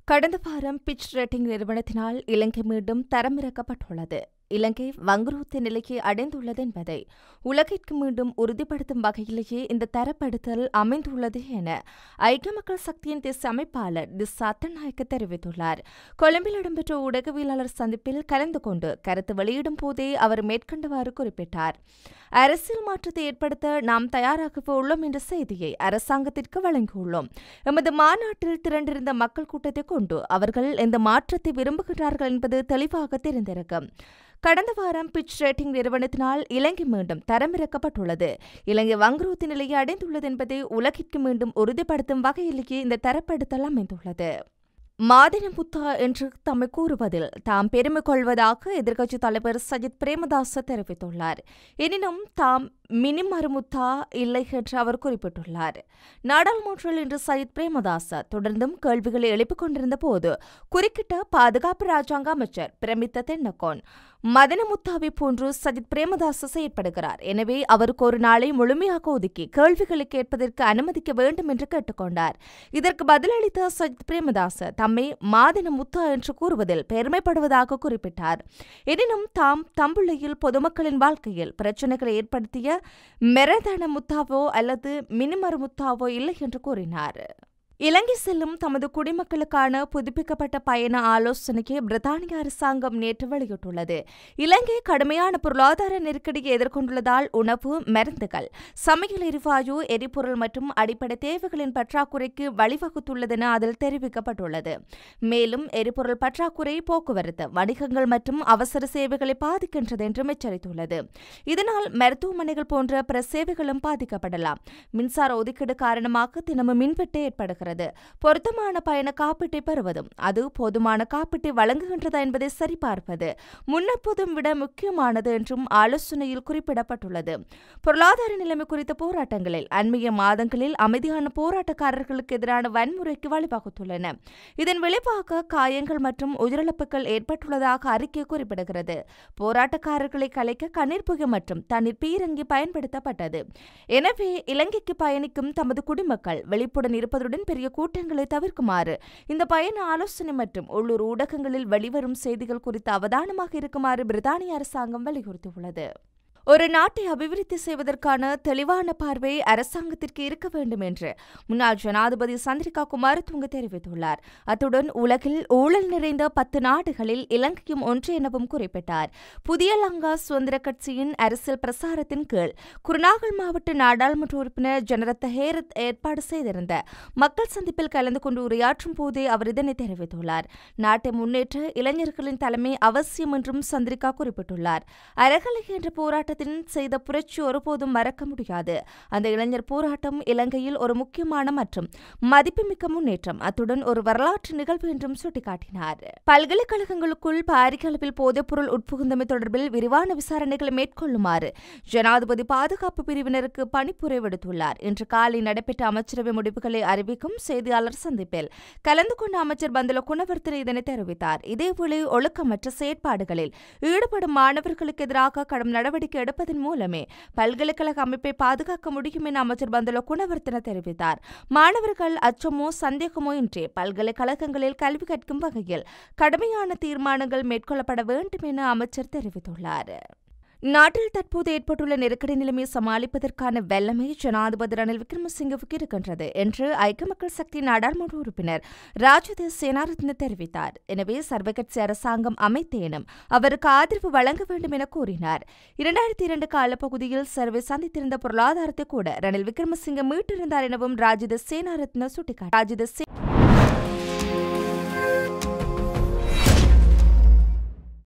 கடந்த வாரம் pitch rating நிறுவனத்தினால் இலங்கை மீண்டும் தரமிறக்கப்பட்டுள்ளது. இலங்கை வங்குரோத்து நிலைக்கு அடைந்துள்ளது என்பதை உலகிற்கு மீண்டும் உறுதிப்படுத்தும் வகையிலேயே இந்த தரப்படுத்தல் அமைந்துள்ளது என ஐக்கிய மக்கள் சக்தியின் தேசிய அமைப்பாளர் திசாத்தநாயக்க தெரிவித்துள்ளார். கொழும்பில் இடம்பெற்ற ஊடகவியலாளர் சந்திப்பில் கலந்து கொண்டு கருத்து வெளியிடும் போதே அவர் மேற்கண்டவாறு குறிப்பிட்டார். அரசியல் மாற்றத்தை ஏற்படுத்த நாம் தயாராகவே உள்ளோம் என்ற செய்தியை அரசாங்கத்திற்கு வழங்கியுள்ளோம். எமது மாநாட்டில் திரண்டிருந்த மக்கள் கூட்டத்தை கொண்டு அவர்கள் இந்த மாற்றத்தை விரும்புகிறார்கள் என்பது தெளிவாக தெரிந்திருக்கும். கடந்த வாரம் பிட்ச் ரேட்டிங் நிறுவனத்தினால் இலங்கை மீண்டும் தரமிறக்கப்பட்டுள்ளது. இலங்கை வங்குரோத்து நிலையை அடைந்துள்ளது என்பதை உலகிற்கு மீண்டும் உறுதிப்படுத்தும் வகையிலேயே இந்த தரப்படுத்தல் அமைந்துள்ளது. மாதின முத்தா என்று தம்மை கூறுவதில் தாம் பெருமை கொள்வதாக எதிர்க்கட்சித் தலைவர் சஜித் பிரேமதாச தெரிவித்துள்ளார். எனினும் தாம் மினி மருமுத்தா இல்லை என்று அவர் குறிப்பிட்டுள்ளார். நாடாளுமன்றில் இன்று சஜித் பிரேமதாச தொடர்ந்தும் கேள்விகளை எழுப்பிக் கொண்டிருந்த போது குறுக்கிட்ட பாதுகாப்பு ராஜாங்க அமைச்சர் பிரமித்த தென்னகோன் மதனமுத்தாவை போன்று சஜித் பிரேமதாச செயற்படுகிறார். எனவே அவருக்கு ஒரு நாளை முழுமையாக ஒதுக்கி கேள்விகளை கேட்பதற்கு அனுமதிக்க வேண்டும் என்று கேட்டுக்கொண்டார். இதற்கு பதிலளித்த சஜித் பிரேமதாச தம்மை மாதனமுத்தா என்று கூறுவதில் பெருமைப்படுவதாக குறிப்பிட்டார். எனினும் தாம் தம்புள்ளையில் பொதுமக்களின் வாழ்க்கையில் பிரச்சினைகளை ஏற்படுத்திய மெரதன முத்தாவோ அல்லது மினிமரு முத்தாவோ இல்லை என்று கூறினார். இலங்கை செல்லும் தமது குடிமக்களுக்கான புதுப்பிக்கப்பட்ட பயண ஆலோசனையை பிரித்தானிய அரசாங்கம் நேற்று வெளியிட்டுள்ளது. இலங்கை கடுமையான பொருளாதார நெருக்கடியை எதிர்கொண்டுள்ளதால் உணவு, மருந்துகள், சமையல் எரிவாயு, எரிபொருள் மற்றும் அடிப்படை தேவைகளின் பற்றாக்குறைக்கு வழிவகுத்துள்ளதென அதில் தெரிவிக்கப்பட்டுள்ளது. மேலும் எரிபொருள் பற்றாக்குறை போக்குவரத்து, வணிகங்கள் மற்றும் அவசர சேவைகளை பாதிக்கின்றது என்றும் எச்சரித்துள்ளது. இதனால் மருத்துவமனைகள் போன்ற பிற சேவைகளும் பாதிக்கப்படலாம். மின்சார ஒதுக்கீடு காரணமாக தினமும் மின்வெட்டு ஏற்படுகிறது. பொருத்தமான பயண காப்பீட்டை பெறுவதும் அது போதுமான காப்பீட்டை வழங்குகின்றதா என்பதை சரிபார்ப்பது முன்னெப்போதும் விட முக்கியமானது என்றும் ஆலோசனையில் குறிப்பிடப்பட்டுள்ளது. பொருளாதார நிலைமை குறித்த போராட்டங்களில் அண்மைய மாதங்களில் அமைதியான போராட்டக்காரர்களுக்கு எதிரான வன்முறைக்கு வழிவகுத்துள்ளன. இதன் விளைவாக காயங்கள் மற்றும் உயிரிழப்புகள் ஏற்பட்டுள்ளதாக அறிக்கை குறிப்பிடுகிறது. போராட்டக்காரர்களை கலைக்க கண்ணீர் புகை மற்றும் தண்ணீர் பீரங்கி பயன்படுத்தப்பட்டது. எனவே இலங்கைக்கு பயணிக்கும் தமது குடிமக்கள் விழிப்புடன் இருப்பதுடன் பெரிய கூட்டங்களை தவிர்க்குமாறு இந்த பயண ஆலோசனை மற்றும் உள்ளூர் ஊடகங்களில் வெளிவரும் செய்திகள் குறித்து அவதானமாக இருக்குமாறு பிரித்தானிய அரசாங்கம் வலியுறுத்தியுள்ளது. ஒரு நாட்டை அபிவிருத்தி செய்வதற்கான தெளிவான பார்வை அரசாங்கத்திற்கு இருக்க வேண்டும் என்று முன்னாள் ஜனாதிபதி சந்திரிகா குமாரதுங்க தெரிவித்துள்ளார். அத்துடன் உலகில் ஊழல் நிறைந்த 10 நாடுகளில் இலங்கையும் ஒன்று எனவும் குறிப்பிட்டார். புதிய லங்கா சுதந்திர கட்சியின் அரசியல் பிரசாரத்தின் கீழ் குருநாகல் மாவட்ட நாடாளுமன்ற உறுப்பினர் ஜனரத்த ஹேரத் ஏற்பாடு செய்திருந்த மக்கள் சந்திப்பில் கலந்து கொண்டு உரையாற்றும் போதே அவர் இதனை தெரிவித்துள்ளார். நாட்டை முன்னேற்ற இளைஞர்களின் தலைமை அவசியம் என்றும் சந்திரிகா குறிப்பிட்டுள்ளார். அறகலை என்ற போராட்டம் செய்த புரட்சி ஒருபோதும் மறக்க முடியாது. அந்த இளைஞர் போராட்டம் இலங்கையில் ஒரு முக்கியமான மற்றும் மதிப்புமிக்க முன்னேற்றம், அத்துடன் ஒரு வரலாற்று நிகழ்வு என்றும் சுட்டிக்காட்டினார். பல்கலைக்கழகங்களுக்குள் பாரிய அளவில் போதைப்பொருள் உட்புகுந்தமை தொடர்பில் விரிவான விசாரணைகளை மேற்கொள்ளுமாறு ஜனாதிபதி பாதுகாப்பு பிரிவினருக்கு பணிப்புரை விடுத்துள்ளார். இன்று காலை நடைபெற்ற அமைச்சரவை முடிவுகளை அறிவிக்கும் செய்தியாளர் சந்திப்பில் கலந்து கொண்ட அமைச்சர் பந்துல குணவர்த்தன இதனை தெரிவித்தார். இதேவேளை ஒழுக்கமற்ற செயற்பாடுகளில் ஈடுபடும் மாணவர்களுக்கு எதிராக கடும் நடவடிக்கை எடுப்பதன் மூலமே பல்கலைக்கழக அமைப்பை பாதுகாக்க முடியும் என அமைச்சர் பந்துல குணவர்த்தன தெரிவித்தார். மாணவர்கள் அச்சமோ சந்தேகமோ இன்றி பல்கலைக்கழகங்களில் கல்வி கற்கும் வகையில் கடுமையான தீர்மானங்கள் மேற்கொள்ளப்பட வேண்டும் என அமைச்சர் தெரிவித்துள்ளார். நாட்டில் தற்போது ஏற்பட்டுள்ள நெருக்கடி நிலைமையை சமாளிப்பதற்கான வல்லமை ஜனாதிபதி ரணில் விக்ரமசிங்கவுக்கு இருக்கின்றது என்று ஐக்கிய மக்கள் சக்தி நாடாளுமன்ற உறுப்பினர் ராஜித சேனாரத்ன தெரிவித்தார். எனவே சர்வகட்சி அரசாங்கம் அமைத்தேனும் அவருக்கு ஆதரவு வழங்க வேண்டும் என கூறினார். 2002 காலப்பகுதியில் சர்வே சந்தித்திருந்த பொருளாதாரத்தை கூட ரணில் விக்ரமசிங்க மீட்டிருந்தார் எனவும் ராஜித சேனாரத்ன சுட்டிக்காட்டினார்.